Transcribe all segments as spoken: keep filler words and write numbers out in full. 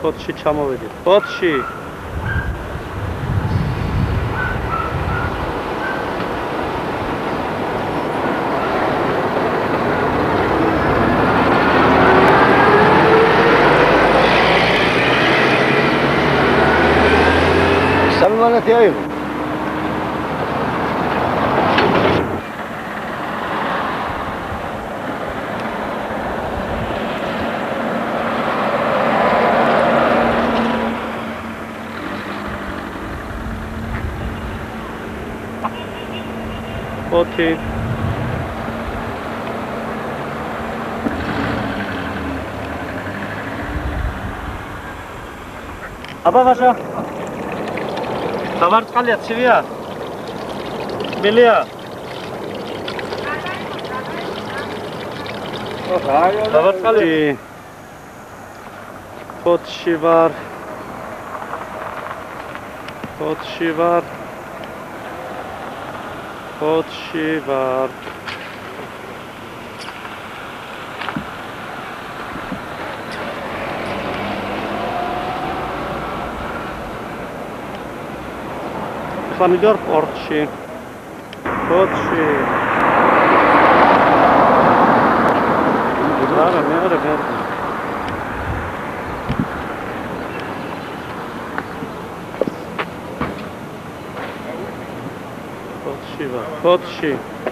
ფოთში ჩამოვედით. ფოთში. სამმანეთი აიღო. ფოთი. აბა ვაშა. დავარწყალია ცივია? მილია? დავარწყალი. ფოთში ვარ. ფოთში ვარ. ფოთში ვარ. ხა მიდარ პორტში. ფოთში. არა, მე არა, მე არა. ფოთში ვარ. ფოთში.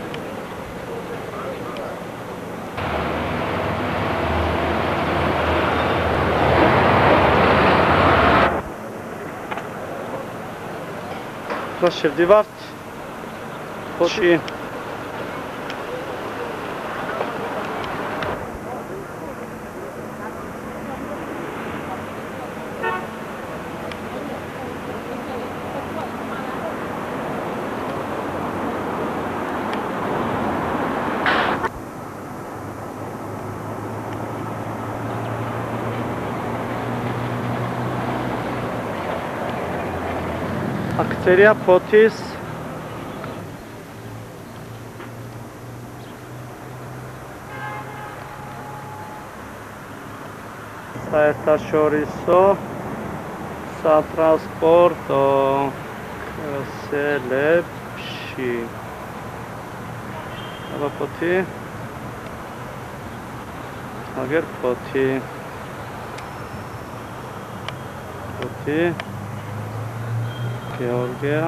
შევდივართ ფოთში. აქცერია ფოთის საერთაშორისო სატრანსპორტო ქსელებში. აბა ფოთი. აგერ ფოთი. ფოთი. გეორგია.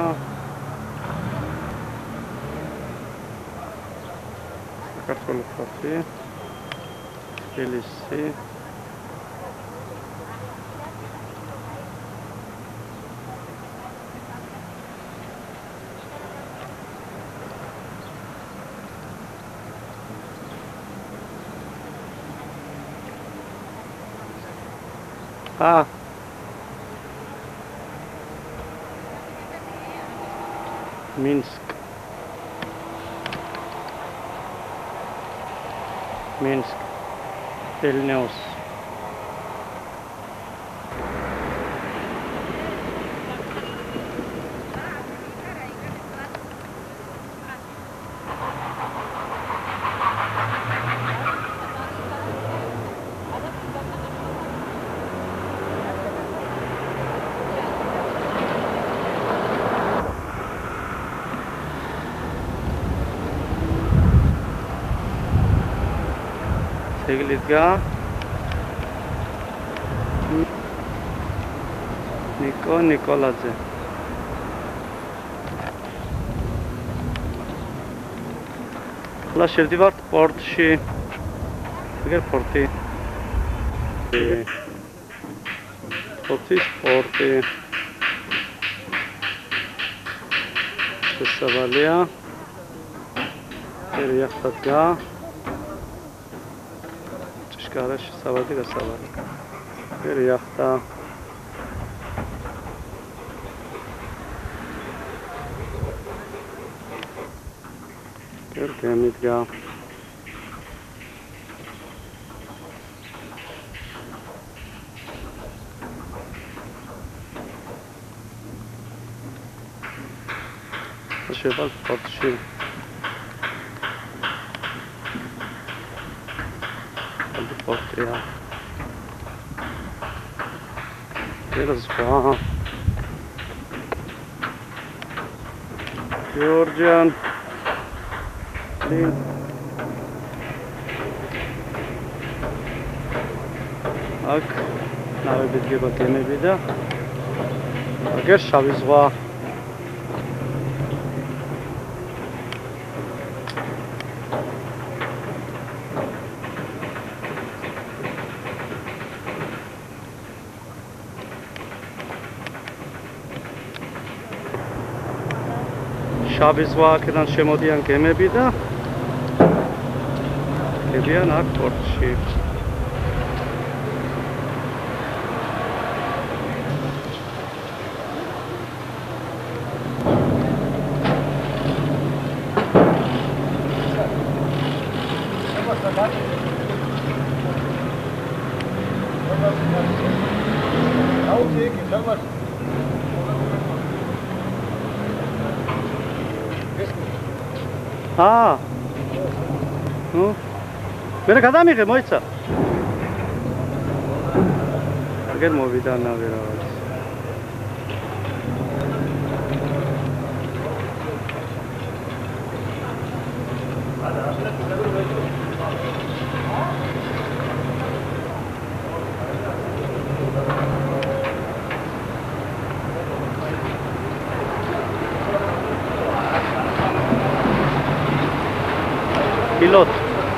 საქართველოს ფოთი. თბილისი. ა Minsk. Minsk. Vilnius. Tegliga. Niko Nikoladze. Xla შევდივართ პორტში. ეგერ პორტი. პორტის პორტი. შესავალია. ეს იახტა. Garaj savadi gasavadi. Bir yaxta. Bir gemidga. Şeval potşi. Portria. Era zła. Georgian. Lin. აქ ნავები დგება გემები და აგერ შავი ზღვა. შავი ზღვა აქედან შემოდიან გემები და დგებიან აქ პორტში. აა ნუ მე გადამიღე მოიცა აგერ მოვიდა ნავი რაღაც Pilot.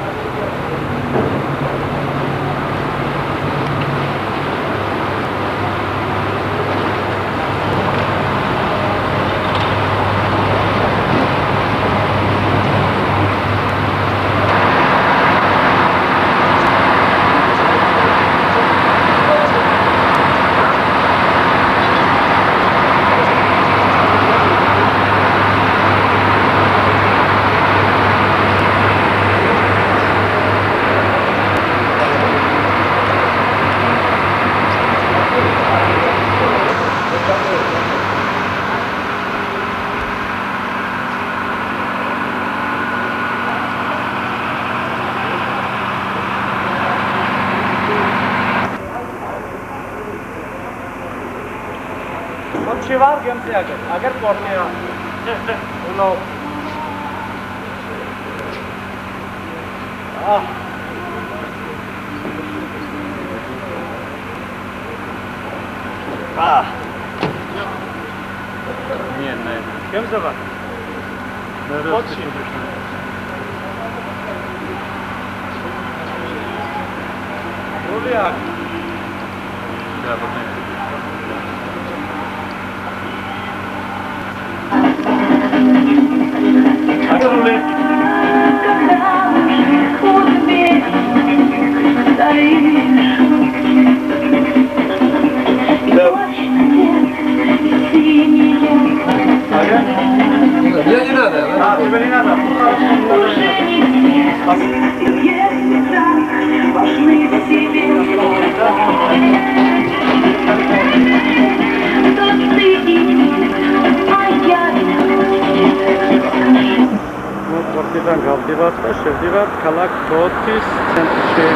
Chivar gemse agar agar porte uno ah ah nie nie gemse va Pochi Ruliak da potete Agorule. Я не надо. А, тебе не надо. პორტიდან გავდივართ და შევდივართ ქალაქ ბოთის ცენტრში.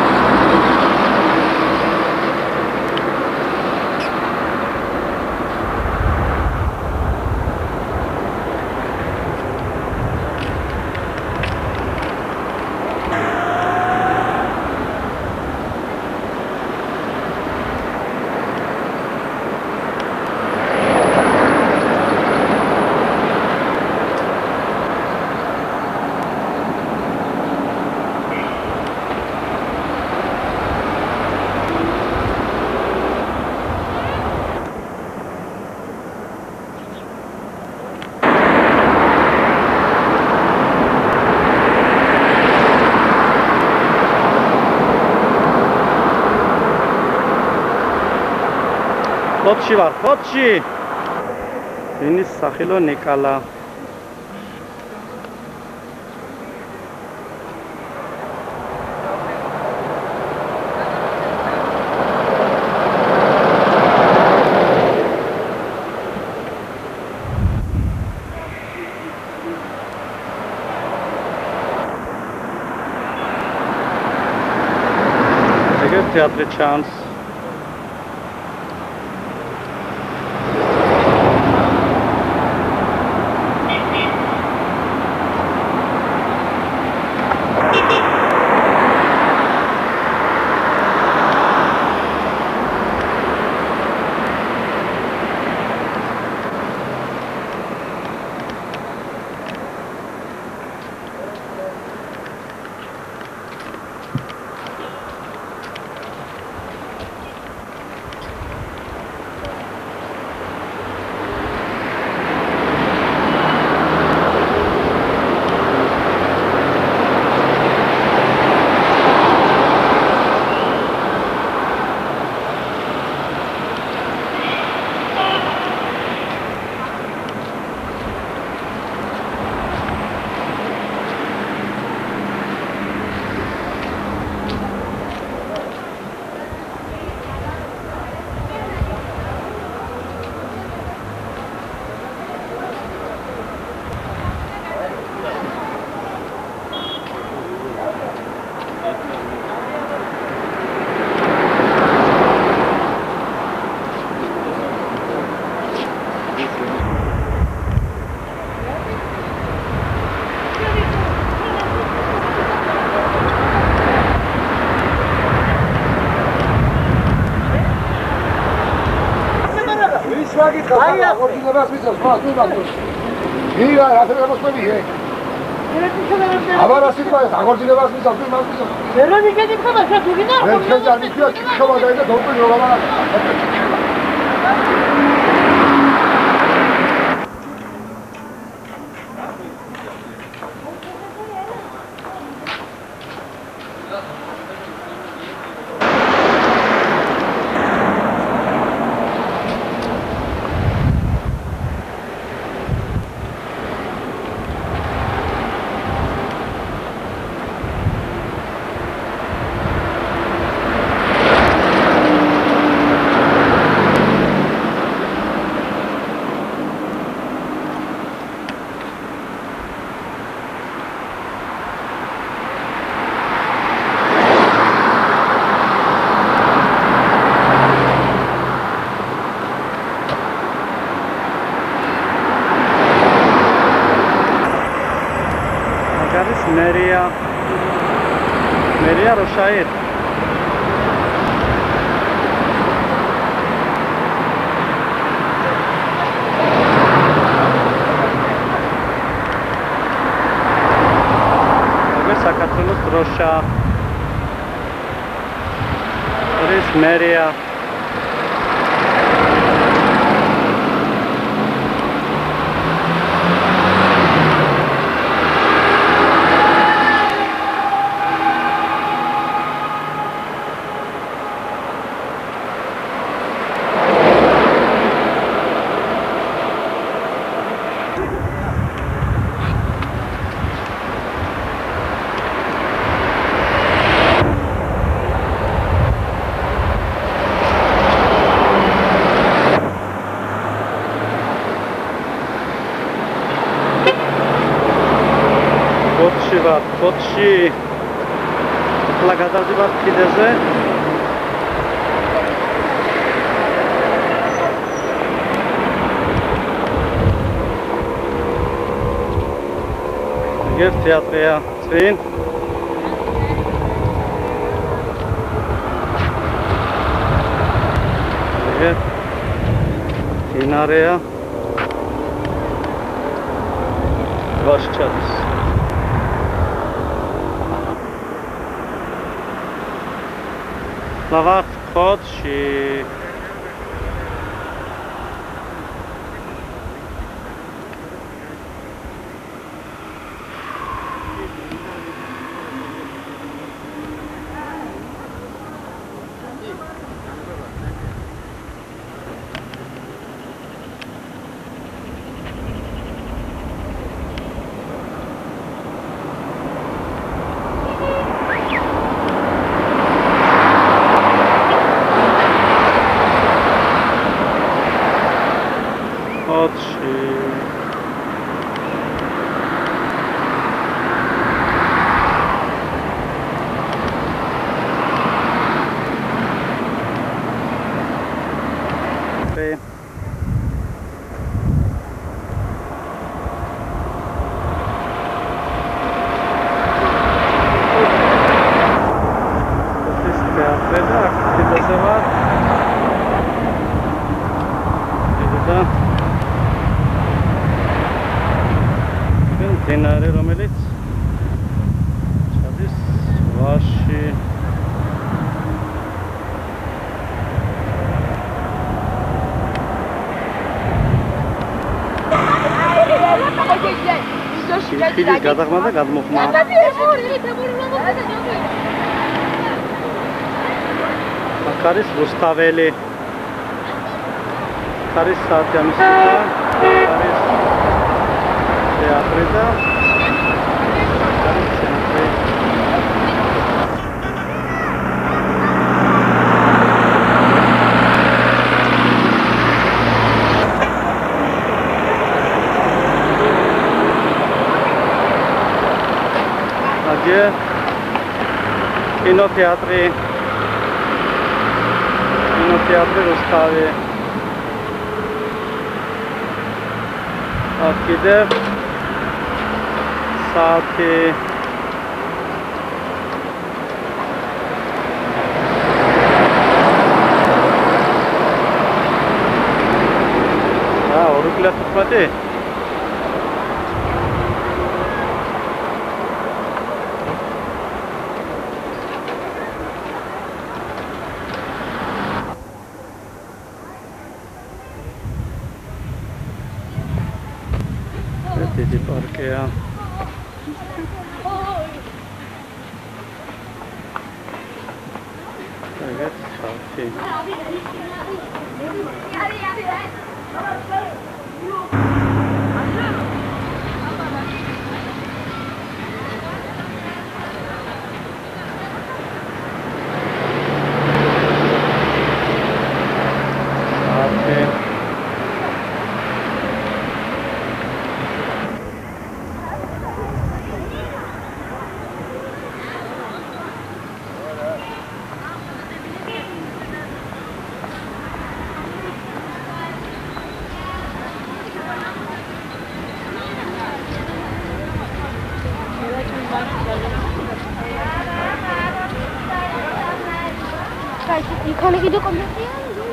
Pochi var, Pochi! Enis sakhilo nikala. Teatri chance. აღორძინებას მისცემს მას მიბანოს. იგა რა თქმა უნდა მე. აბა რა სიტყვა ეს აღორძინებას მისცემს მას მისცემს. ვერ მიგეკითხება შე თუ გინდა? მე ჩვენ წარმიქია კითხვა და დოპი როლა. Meria Meria Roșair. Aga საქართველოს დროშა. ეს მერია. Fotში ვარ, ფოტში. ახლა გადავდივარ კიდეზე. გერ თეატრია წინ. გერ ინარეა. ვაშჩაძის Lava Fotshi. Fotshi. Okay. This is the Freda, the Zavat. მდინარე რომელიც ჩადის ზღვაში ხიდის გადაღმა და გადმოხმა აქ არის რუსთაველი აქ არის საათიანისება არის teatri da Agge kinoteatri kinoteatri Rustavi Akidev saati მეტი? დიდი პარკია. ეგეთ ხალხი. এখানে কি দোকান আছে?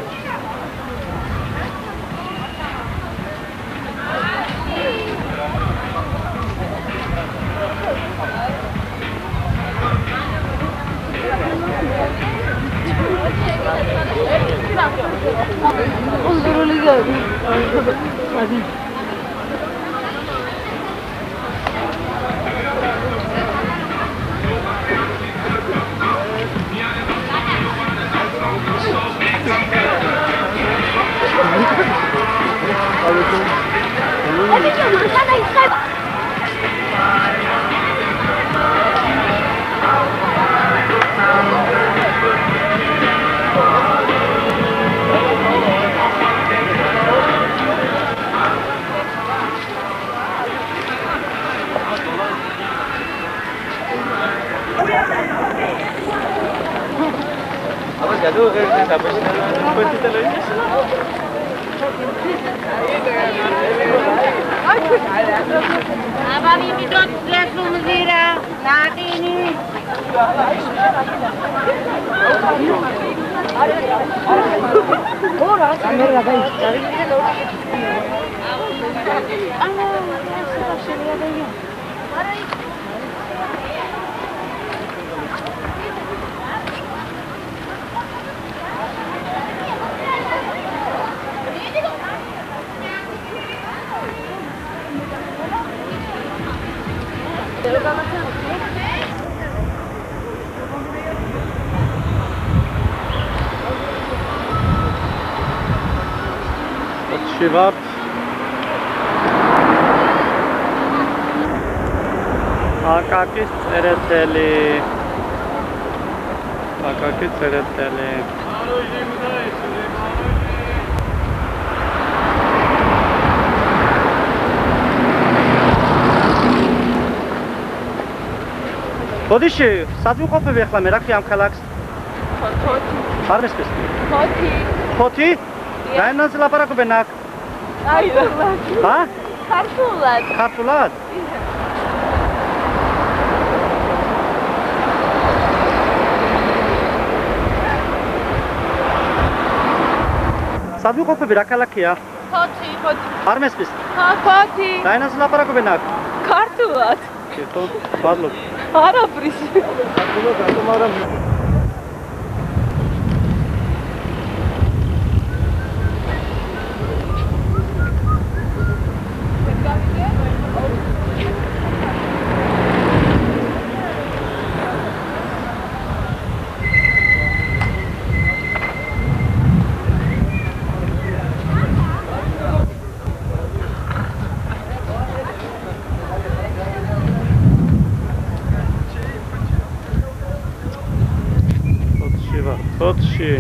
Uzun geldi. Hadi. Jatuh ke sampai sini seperti itu Abang ini dot dress room zira, nanti ini. Orang kamera lagi. Odšívat. Akakis cereteli. Akakis cereteli. Bodishi, sad uqopebi ახლა მე რა ქვია ამ ქალაქს? Khoti. არ მესმის? Khoti. Khoti? დაენაზე ლაპარაკობენ აქ? Ai, ჰა? ქართულად. ქართულად? sad uqopebi რა ქალაქია? Khoti, khoti. არ მესმის? Ha, khoti. დაენაზე ლაპარაკობენ აქ? ქართულად. Კეთო, მადლობ. არაფრის. ქართულად რატომ არა? Khotshi.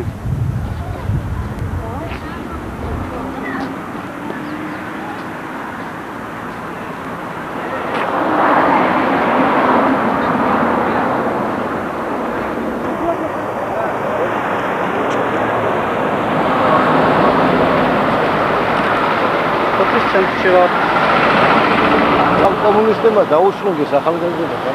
Khotshi centri var. ამ კომუნისტებმა დაუშლუნდეს ახალგაზრდობა.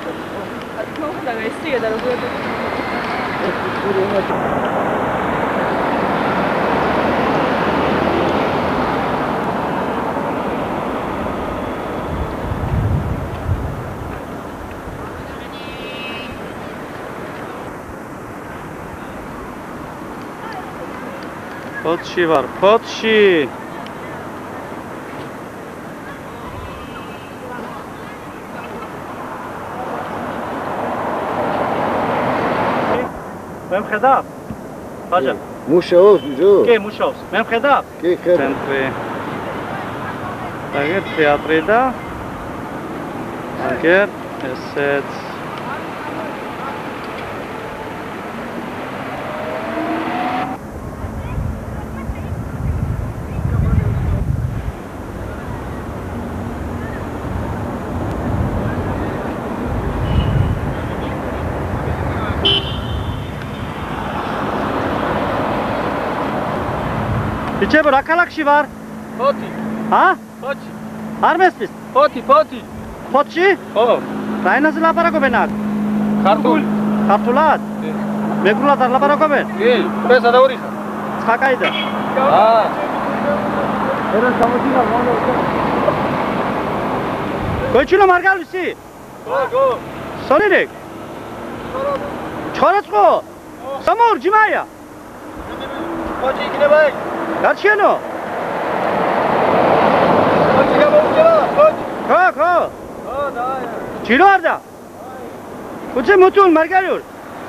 No, da vestire da lo Podsi var, podsi. Mem khedab. Haja. მუშაობს ბიჭო? Ke mushos. Mem khedab. კი, ხერხი. Centri. Agir teatri da. Agir eset. Biçebo, რა ქალაქში ვარ? ფოთი, ა? ფოთი, არ მესმის? ფოთი, ფოთი. ფოთში? ხო, რა ენაზე ლაპარაკობენ აქ? ქართული. ქართულად? მეგრულად არ ლაპარაკობენ? კი, პესა და ორი ხარ. ცხაკაიდა. აა, ერენ სამოძინა მონა. გოჩილო მარგალისი? გო, გო. სოლირეკ? ჩორაწყო? სამაურ ჯიმაია? ფოთი იქნება ეგ. გარჩენო? ფოთი გამოუჭრა, ფოთი. ხო, ხო. ხო, დააი. ჯირო არ და? უცე მუთულ მარგალიურ.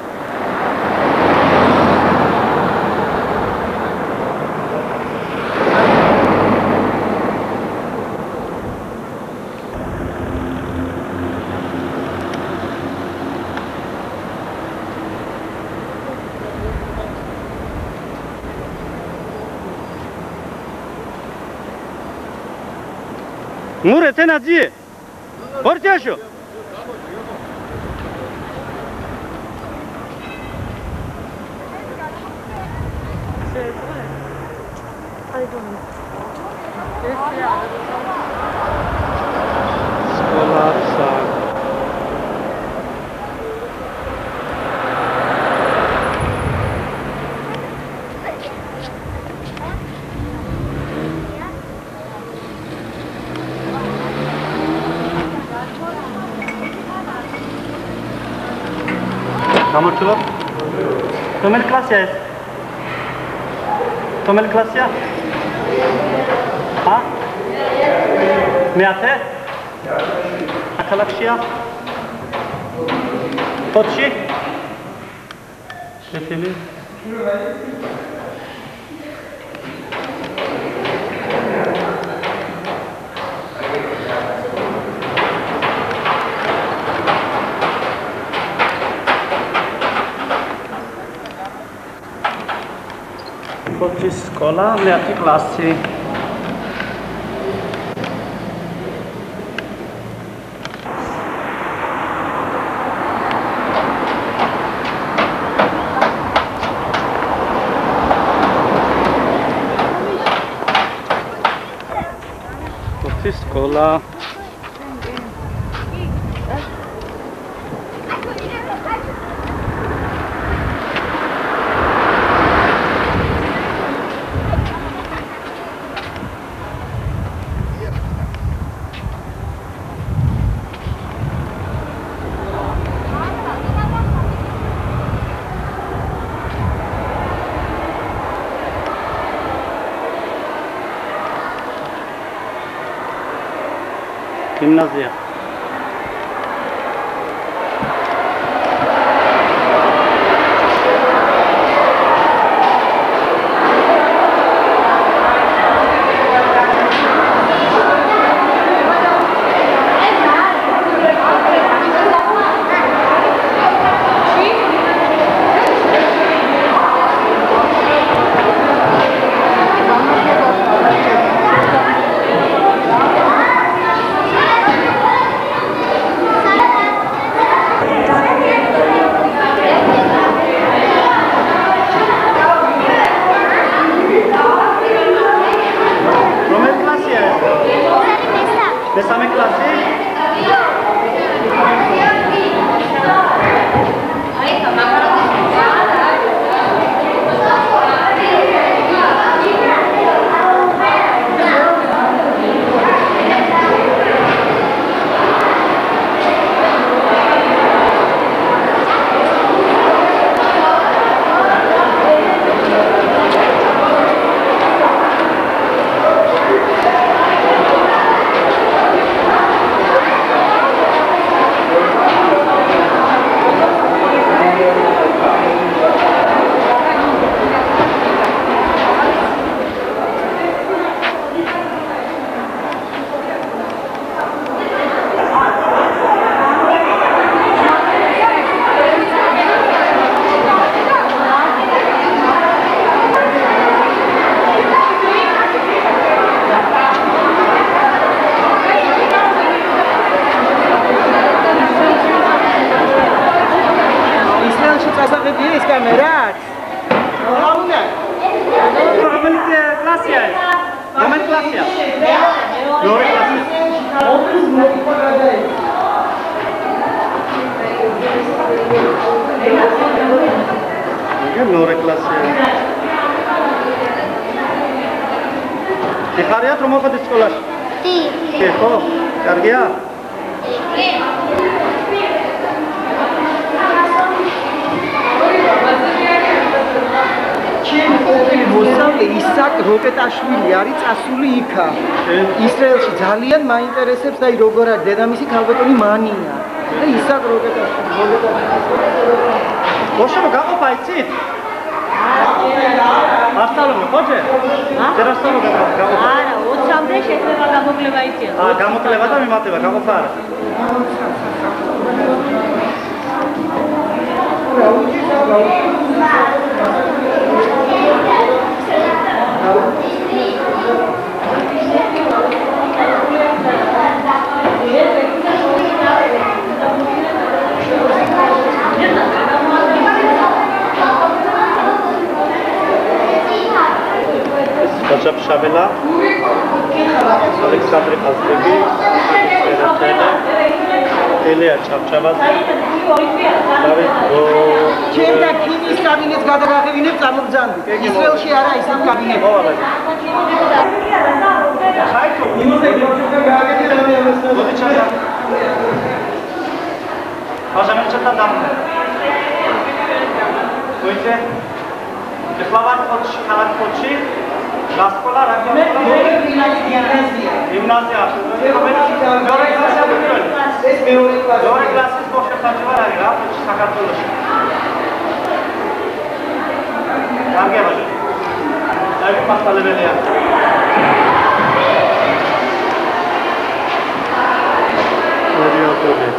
Mure, te nadzie. Portiasho. Scolarsa. გამორჩილო. რომელი კლასია ეს? რომელი კლასია? ა? მეათე? ახალახშია? ფოთში? შეფილი? Fotci scola, meati classi. Fotci scola. Gimnazja. მე რაც? რა უნდა? რომელი კლასია ეს? რომელი კლასია? მეორე კლასია. იგი მეორე კლასია. ეხარიათ რომ მოხდეს სკოლაში? კი. კი, ხო? კარგია? კი. ჩემი ყოფილი მოსწავლე ისაკ როკეტაშვილი არის წასული იქა. ისრაელში ძალიან მაინტერესებს და როგორ არის დედამისი ქალბატონი მანია. და ისაკ როკეტაშვილი, როკეტაშვილი. ბოშო გაყოფა იცით? ასწავლო ხოჯე? რა ასწავლო გაყოფა? არა, ოცამდე შეხვება გამოკლება იციან. აა გამოკლება და მიმატება გაყოფა არა. Kaçap Şabela, Aleksandr Azdebi, Serafele, Elia Çapçavaz, David O. ჩემ და ქიმიის კაბინეტს გადაგაღებინებ წამოგძანდით. ისრაელში არა ის ამ კაბინეტი. საერთო იმაზე მოდი ჩადა. Așadar, ce te dăm? Uite, Slavan Koch, Kalan Kochi, la școala Racola, gimnazia. Doar clasa bucură. Doar clasa boșă faceva la gra, și sacatulă. Carge băjă. Ai vi pasta levelia. Audio audio.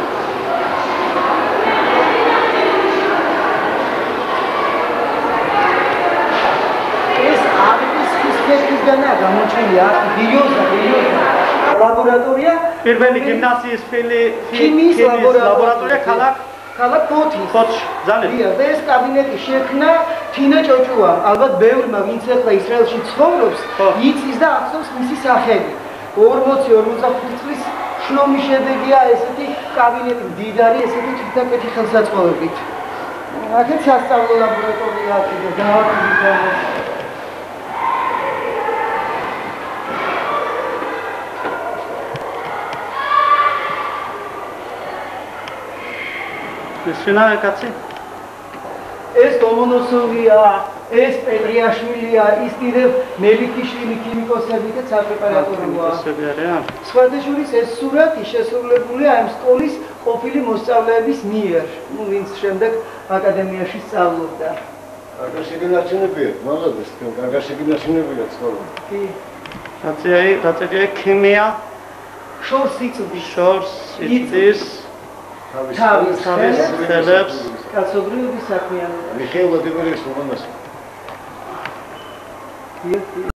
და გამოჩენია ბიოზა ბიოზა ლაბორატორია პირველი გიმნაზიის ფილი ქიმიის ლაბორატორია ქალაქ ქალაქ ფოთი ფოთში ძალიან და ეს კაბინეტი შექმნა თინა ჭოჭუამ ალბათ ბევრმა ვინც ახლა ისრაელში ცხოვრობს იცის და ახსოვს მისი სახელი ორმოცი ორმოცდახუთი წლის შრომის შედეგია ესეთი კაბინეტი მდიდარი ესეთი თვითაკეთი ხელსაწყოებით აქეთ სასწავლო ლაბორატორია კიდე დააკვირდა Sfina კაცი ეს დომონოსოვია ეს პეტრიაშვილია ის კიდევ მელიქიშვილი ქიმიკოსები და საპრეპარატოროა სხვადასხვის ეს სურათი შესრულებულია ამ სკოლის ყოფილი მოსწავლეების მიერ ну ვინც შემდეგ აკადემიაში სწავლობდა კარგაში გინაშენებია მაღაზიას კარგაში გინაშენებია სკოლა კი რაცია რაცია ქიმია შორს იწვდის შორს იწვდის თავის ხელებს კაცობრიობის საქმიანობა მიხეილ ვადიმიროვის მომასწავლე კი